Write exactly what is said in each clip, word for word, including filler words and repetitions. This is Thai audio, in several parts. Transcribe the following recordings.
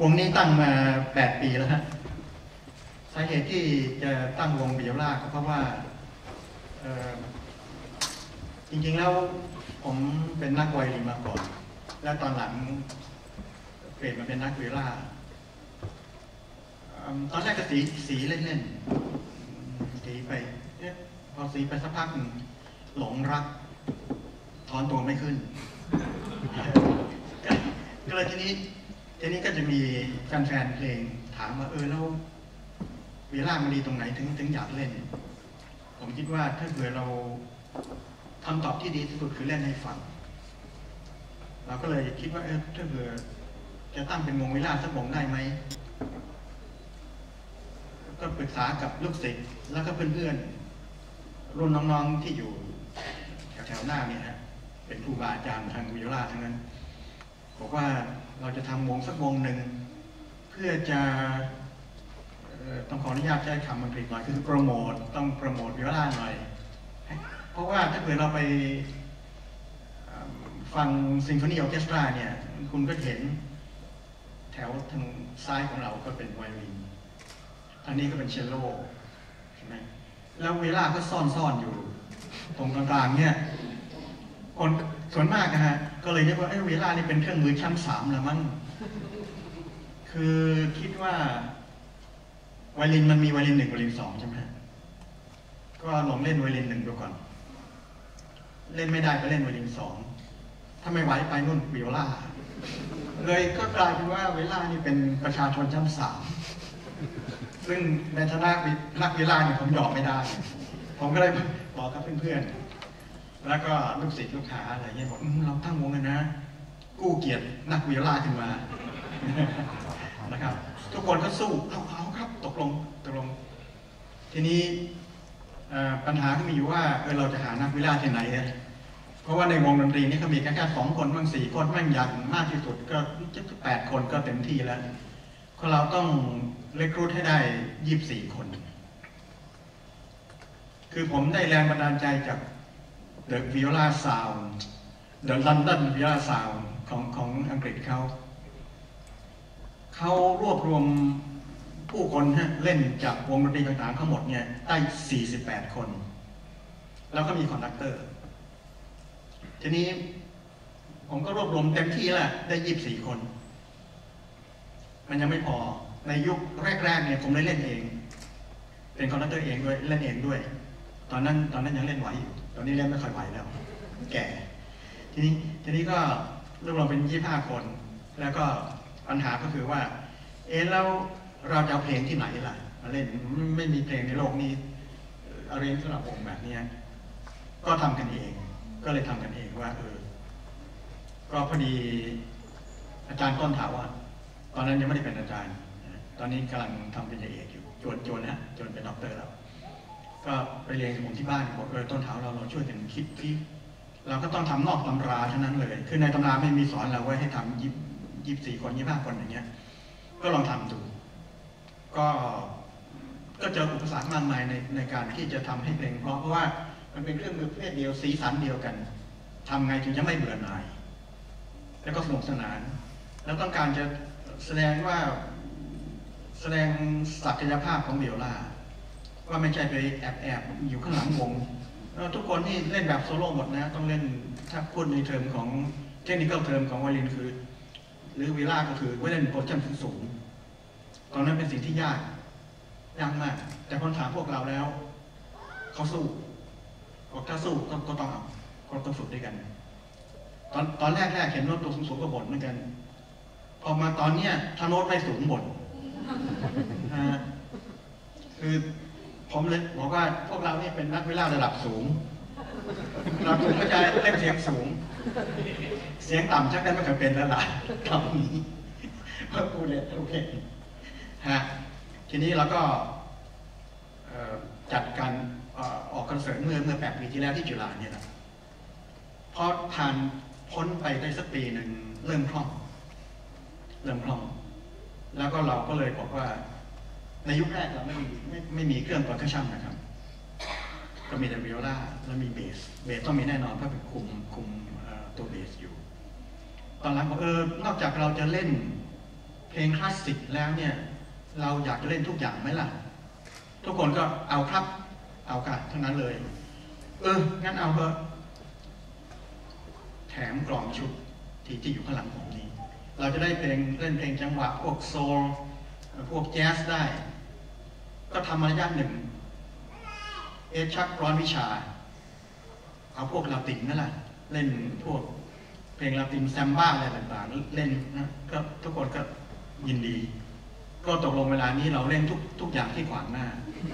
วงนี้ตั้งมาแปดปีแล้วฮะสาเหตุที่จะตั้งวงวิโอลาก็เพราะว่าจริงๆแล้วผมเป็นนักไวโอลินมาก่อนและตอนหลังเปลี่ยนมาเป็นนักวิโอลาตอนแรกก็สีสีเล่นๆสีไปพอสีไปสักพักหลงรักถอนตัวไม่ขึ้นก็เลยทีนี้ทีนี้ก็จะมีแฟนๆเพลงถามว่าเออแล้ววิโอลามันดีตรงไหนถึงถึงอยากเล่นผมคิดว่าถ้าเกิดเราคำตอบที่ดีที่สุดคือเล่นให้ฟังเราก็เลยคิดว่าเออถ้าเกิดจะตั้งเป็นวงวิโอลาสักวงได้ไหมก็ปรึกษากับลูกศิษย์แล้วก็เพื่อนๆรุ่นน้องๆที่อยู่แถวๆหน้าเนี่ยฮะเป็นครูบาอาจารย์ทางวิโอลาทั้งนั้นบอกว่าเราจะทำวงสักวงหนึ่งเพื่อจะต้องขออนุญาตใช้คำอังกฤษหน่อยคือโปรโมทต้องโปรโมทวิโอลาหน่อยเพราะว่าถ้าเกิดเราไปฟังซิมโฟนีออร์เคสตราเนี่ยคุณก็เห็นแถวทางซ้ายของเราก็เป็นไวโอลินทางนี้ก็เป็นเชลโลใช่ไหมแล้ววิโอลาก็ซ่อนๆอยู่ตรงกลางๆเนี่ยคนส่วนมากนะฮะก็เลยเรียกว่าไอ้วิโอลานี่เป็นเครื่องมือชั้นสามละมั้งคือคิดว่าไวโอลินมันมีไวโอลินหนึ่งไวโอลินสองใช่ไหมก็ลองเล่นไวโอลินหนึ่งดูก่อนเล่นไม่ได้ก็เล่นไวโอลินสองถ้าไม่ไหวไปนู่นวิโอลาเลยก็กลายเป็นว่าวิโอลานี่เป็นประชาชนชั้นสามซึ่งในฐานะนักวิโอลาเนี่ยผมยอมไม่ได้ผมก็เลยบอกกับเพื่อนๆแล้วก็ลูกศิษย์ลูกหาอะไรเงี้ยบอกเราตั้งวงกันนะกู้เกียรตินักวิโอลาขึ้นมานะครับทุกคนก็สู้เอาเอาครับตกลงตกลงทีนี้ปัญหาที่มีอยู่ว่าเออเราจะหานักวิโอลาที่ไหนเพราะว่าในวงดนตรีนี่เขามีแค่แค่สองคนบางสี่คนบางอย่างมากที่สุดก็จะแปดคนก็เต็มที่แล้วก็เราต้องเรครูทให้ได้ยี่สิบสี่คนคือผมได้แรงบันดาลใจจาก The Viola Sound The London Viola Sound ของของอังกฤษเขาเขารวบรวมผู้คนฮะเล่นจากวงดนตรีต่างๆทั้งหมดเนี่ยได้สี่สิบแปดคนแล้วก็มีคอนดักเตอร์ทีนี้ผมก็รวบรวมเต็มที่แล้วได้ยี่สิบสี่คนมันยังไม่พอในยุคแรกๆเนี่ยผมได้เล่นเองเป็นคอนดักเตอร์เองด้วยเล่นเองด้วยตอนนั้นตอนนั้นยังเล่นไหวอยู่ตอนนี้เล่นไม่ค่อยไหวแล้วแก่ทีนี้ทีนี้ก็รวบรวมเป็นยี่สิบห้าคนแล้วก็ปัญหาก็คือว่าเออแล้วเราจะเอาเพลงที่ไหนล่ะมาเล่นไม่มีเพลงในโลกนี้อาเรนจ์สำหรับวงแบบนี้ก็ทำกันเองก็เลยทำกันเองว่าเออก็พอดีอาจารย์ต้นถามว่าตอนนั้นยังไม่ได้เป็นอาจารย์ตอนนี้กำลังทำปริญญาเอกอยู่จวนจวนนะจนเป็นด็อกเตอร์แล้วก็ไปเรียนกับผมที่บ้านบอกเออต้นถามเราเราช่วยกันคิดที่เราก็ต้องทำนอกตำราเท่านั้นเลยคือในตำราไม่มีสอนเราไว้ให้ทำยิบยี่สิบสี่คนยี่สิบห้าคนอย่างเงี้ยก็ลองทำดูก็ก็เจออุปสรรคมากมายในในการที่จะทำให้เพลงเพราะเพราะว่ามันเป็นเครื่องมือประเภทเดียวสีสันเดียวกันทำไงถึงจะไม่เบื่อหน่ายแล้วก็สนุกสนานแล้วต้องการจะแสดงว่าแสดงศักยภาพของวิโอลาว่าไม่ใช่ไปแอบแอบอยู่ข้างหลังวงทุกคนที่เล่นแบบโซโล่หมดนะต้องเล่นถ้าพูดในเทอมของเทคนิคเทอมของไวโอลินคือหรือวิโอลาก็คือไว้เล่นโพซิชั่นสูงตอนนั้นเป็นสิ่งที่ยากยากมากแต่พอถามพวกเราแล้วเขาสู้บอกถ้าสู้ก็ต้องเอาก็ต้องฝึกด้วยกันตอนตอนแรกแรกเห็นโน้ตตัวสูงๆก็บ่นเหมือนกันพอมาตอนเนี้ยถ้าโน้ตไม่สูงบ่นคือผมเลยบอกว่าพวกเราเนี่ยเป็นนักวิโอลาระดับสูงเราถึงก็จะเล่นเสียงสูงเสียงต่ำชักได้ไม่เคยเป็นแล้วล่ะตอนนี้เพิ่มพูดเลยโอเคฮะทีนี้เราก็จัดการออกคอนเสิร์ตเมื่อเมื่อแปดปีที่แล้วที่จุฬาเนี่ยนะพอผ่านพ้นไปได้สักปีหนึ่งเริ่มคล่องเริ่มคล่องแล้วก็เราก็เลยบอกว่าในยุคแรกเราไม่มีไม่ไม่มีเครื่อง percussion นะครับก็มีแต่วิโอลาแล้วมีเบสเบสต้องมีแน่นอนเพราะเป็นคุมคุมตัวเบสอยู่ตอนหลังบอกเออนอกจากเราจะเล่นเพลงคลาสสิกแล้วเนี่ยเราอยากจะเล่นทุกอย่างไหมล่ะทุกคนก็เอาครับเอาค่ะทั้งนั้นเลยเอองั้นเอาเถอะแถมกล่องชุดที่ที่อยู่ข้างหลังผมนี้เราจะได้เพลงเล่นเพลงจังหวะพวกโซลพวกแจ๊สได้ก็ทำมาระยะหนึ่งเอชักร้อนวิชาเอาพวกลาตินนั่นแหละเล่นพวกเพลงลาตินแซมบ้าอะไรต่างๆเล่นนะก็ทุกคนก็ยินดีก็ตกลงเวลานี้เราเล่นทุกทุกอย่างที่ขวางหน้า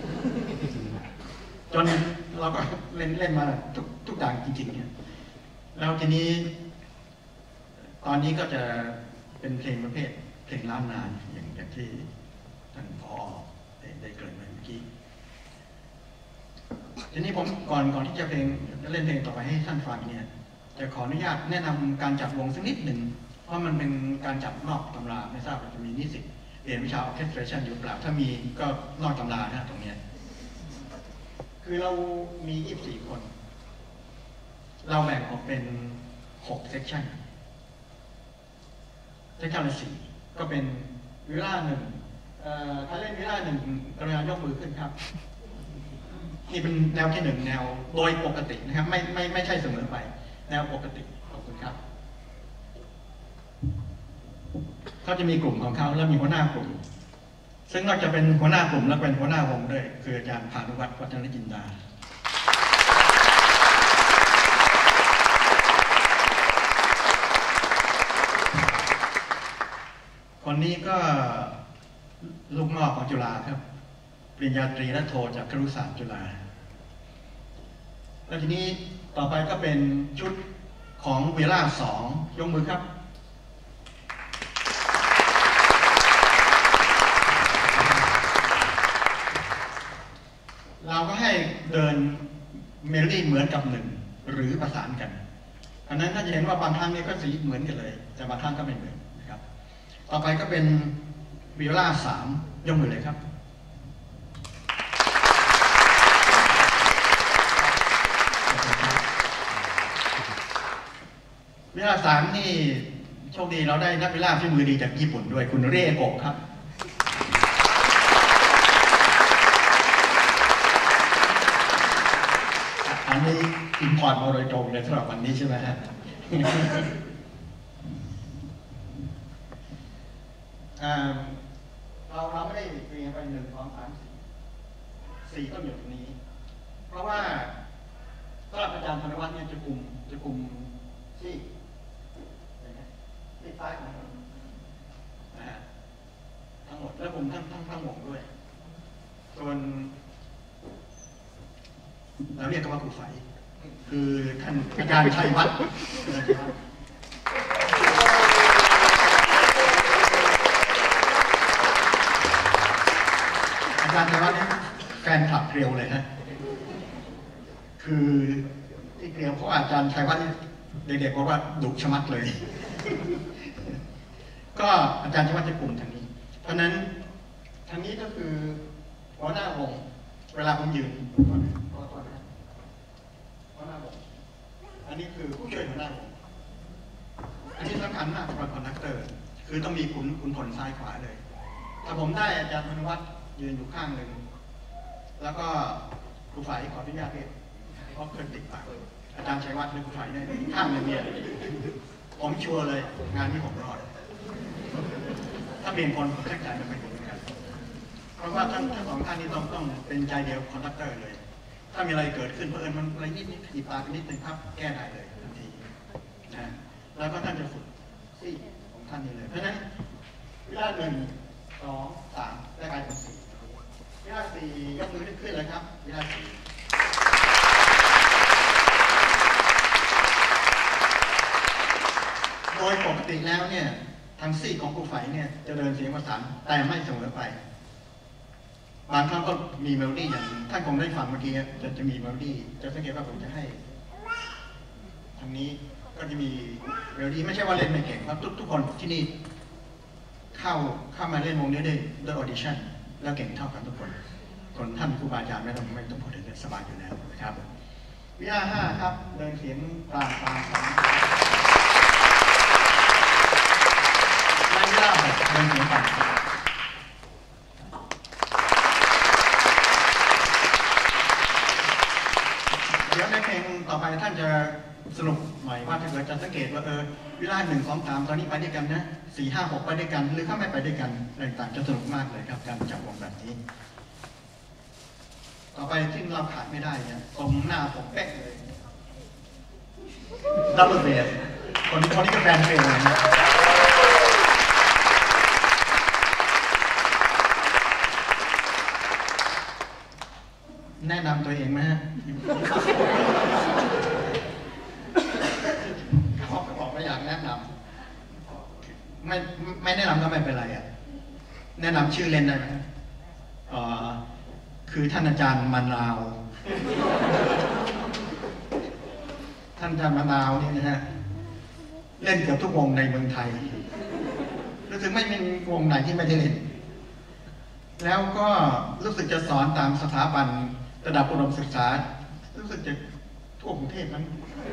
จนเราก็เล่นเล่นมาทุกทุกอย่างจริงๆเนี่ยแล้วทีนี้ตอนนี้ก็จะเป็นเพลงประเภทเพลงล้านนาอย่างอย่างที่ท่านผอ.ได้ได้เกริ่นไว้เมื่อกี้ทีนี้ผมก่อนก่อนที่จะเพลงเล่นเพลงต่อไปให้ท่านฟังเนี่ยจะขออนุญาตแนะนำการจับวงสักนิดหนึ่งเพราะมันเป็นการจับนอกตำราไม่ทราบว่าจะมีนิสิตเรียนวิชา orchestration อยู่เปล่าถ้ามีก็นอกตำรานะตรงนี้คือเรามียี่สิบสี่คนเราแบ่งออกเป็นหกเซกชันเซกชันละสี่ก็เป็นวิลล่าหนึ่งถ้าเล่นวิลล่าหนึ่งกรุณายกมือขึ้นครับนี่เป็นแนวที่หนึ่งแนวโดยปกตินะครับไม่ไม่ไม่ใช่เสมอไปแนวปกติขอบคุณครับเขาจะมีกลุ่มของเขาแล้วมีหัวหน้ากลุ่มซึ่งนอกจากเป็นหัวหน้ากลุ่มแล้วเป็นหัวหน้าวงด้วยคืออาจารย์พานุวัฒน์วัฒนจินดาคนนี้ก็ลูกนอกของจุฬาครับปริญญาตรีและโทจากครุศาสตร์จุฬาแล้วทีนี้ต่อไปก็เป็นชุดของเวลาสองยกมือครับเราก็ให้เดินเมโลดี้เหมือนกับหนึ่งหรือประสานกันอันนั้นถ้าจะเห็นว่าบางครั้งนี่ก็สีเหมือนกันเลยแต่บางครั้งก็ไม่เหมือนนะครับต่อไปก็เป็นวิโอลาสามยกมือเลยครับวิโอลาสามนี่โชคดีเราได้นักวิโอลาฝีมือดีจากญี่ปุ่นด้วยคุณเรโกะครับอันนี้อินพอร์ตมาโดยตรงเลยสำหรับวันนี้ใช่ไหมฮะเราเราไม่ได้เรียนไปหนึ่งสองสามสี่สี่ต้องอยู่ตรงนี้เพราะว่าสำหรับอาจารย์ธนวัฒน์เนี่ยจะกลุ่มจะกลุ่มที่ที่ซ้ายของเรานะฮะทั้งหมดและกลุ่มทั้งทั้งทั้งวงด้วยส่วนเราเรียกกันว่าครูไฝคือท่านอาจารย์ชัยวัฒน์อาจารย์ชัยวัฒน์นี่แฟนคลับเกลียวเลยฮะคือที่เกลียวเพราะอาจารย์ชัยวัฒน์เด็กๆบอกว่าดุชะมัดเลยก็อาจารย์ชัยวัฒน์จะกลุ่มทางนี้เพราะนั้นทางนี้ก็คือหัวหน้าวงเวลาผมยืนอันนี้คือผู้ช่วยหัวหน้าวงอันนี้สำคัญมากสำหรับคอนดักเตอร์คือต้องมีขุนขุนผลซ้ายขวาเลยถ้าผมได้อาจารย์ธนวัฒน์ยืนอยู่ข้างหนึ่งแล้วก็ครูฝ่ายขออนุญาตเนี่ยเพราะเคยติดปากอาจารย์ชัยวัฒน์หรือครูฝ่ายเนี่ยข้างหนึ่งเนี่ยผมชัวร์เลยงานที่ผมรอดถ้าเปลี่ยนคนผมแทบใจไม่เป็นเหมือนกันเพราะว่าทั้งทั้งสองท่านนี้ต้องต้องเป็นใจเดียวคอนดักเตอร์เลยถ้ามีอะไรเกิดขึ้นเพื่อนมันอะไรนิดนิดขีดปากนิดนึงครับแก้ได้เลยทันทีนะแล้วก็ท่านจะฝึกซี่ของท่านนี้เลยเพราะฉะนั้นวิลาหนึ่งสองสามได้กลายเป็นสี่วิลาสี่ยกมือขึ้นเลยครับวิลาสี่โดยปกติแล้วเนี่ยทางซี่ของครูไฝเนี่ยจะเดินเสียงประสานแต่ไม่เสมอไปบางครั้งก็มีเมโลดี้อย่างท่านคงได้ฟังเมื่อกี้จะจะมีเมโลดี้จะสังเกตว่าผมจะให้ทางนี้ก็จะมีเมโลดี้ไม่ใช่ว่าเล่นไม่เก่งครับทุกทุกคนที่นี่เข้าเข้ามาเล่นวงนี้ได้ด้วยออดิชั่นแล้วเก่งเท่ากันทุกคนคนท่านครูบาอาจารย์ไม่ต้องไม่ต้องพูดถึงสบายอยู่แล้วนะครับวิชาห้าครับเดินเสียงกลางกลางของในวิชาหกเดินเสียงกันเดี๋ยวในเพลงต่อไปท่านจะสรุปใหม่ว่าถ้าเกิดจะสังเกตว่าเออเวลาหนึ่งสองสามตอนนี้ไปด้วยกันนะสี่ห้าหกไปด้วยกันหรือถ้าไม่ไปด้วยกันอะไรต่างจะสนุกมากเลยครับการจับวงแบบนี้ต่อไปที่เราขาดไม่ได้เนี่ยตรงหน้าผมเป๊ะเลยดับเบิลเบสคนคนนี้ก็แฟนเพลงเลยนะแนะนำตัวเองไหมฮะเขาบอกว่าอยากแนะนำไม่ไม่แนะนำก็ไม่เป็นไรอ่ะแนะนำชื่อเล่นได้ไหมอ๋อคือท่านอาจารย์มะนาวท่านอาจารย์มะนาวนี่นะฮะเล่นเกือบทุกวงในเมืองไทยรู้สึกไม่มีวงไหนที่ไม่ได้เล่นแล้วก็รู้สึกจะสอนตามสถาบันระดับอุดมศึกษารู้สึกจะทั่วกรุงเทพนั้น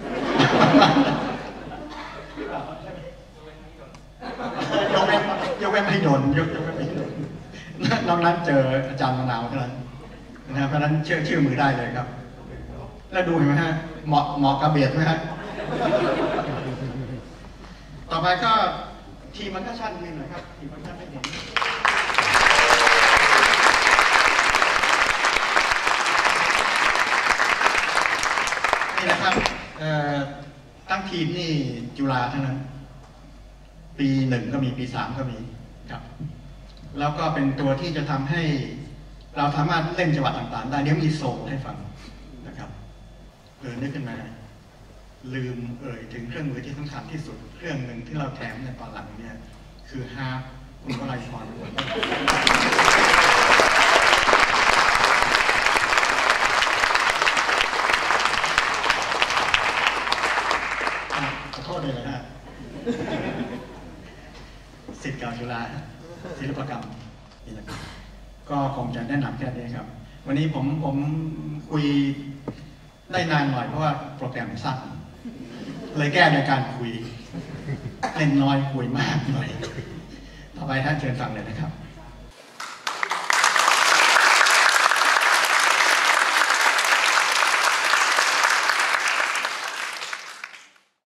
ยกเว้นยกเว้นไม่โดนยกเว้นไม่โดนนอกนั้นเจออาจารย์มะนาวเท่านั้นนะครับเพราะนั้นเชื่อชื่อมือได้เลยครับแล้วดูเห็นไหมฮะเหมาะเหมาะกับเบียดไหมฮะต่อไปก็ทีมมันก็ชั้นนึงนะครับทีมมันก็ไม่เห็นนี่นะครับตั้งทีมนี่จุฬาทั้งนั้นปีหนึ่งก็มีปีสามก็มีครับแล้วก็เป็นตัวที่จะทำให้เราสามารถเล่นจังหวะต่างๆได้เดี๋ยวมีโซลให้ฟังนะครับเออนึกขึ้นมาลืมเอ่ยถึงเครื่องมือที่สำคัญที่สุดเครื่องหนึ่งที่เราแถมในตอนหลังเนี่ยคือฮาร์ปคุณวลัยพรขอโทษเลยนะฮะศิษย์เก่าจุฬาศิลปกรรมนี่แหละก็คงจะแนะนำแค่นี้ครับวันนี้ผมผมคุยได้นานหน่อยเพราะว่าโปรแกรมสั้นเลยแก้โดยการคุยเล่นน้อยคุยมากหน่อยต่อไปท่านเชิญฟังเลยนะครับ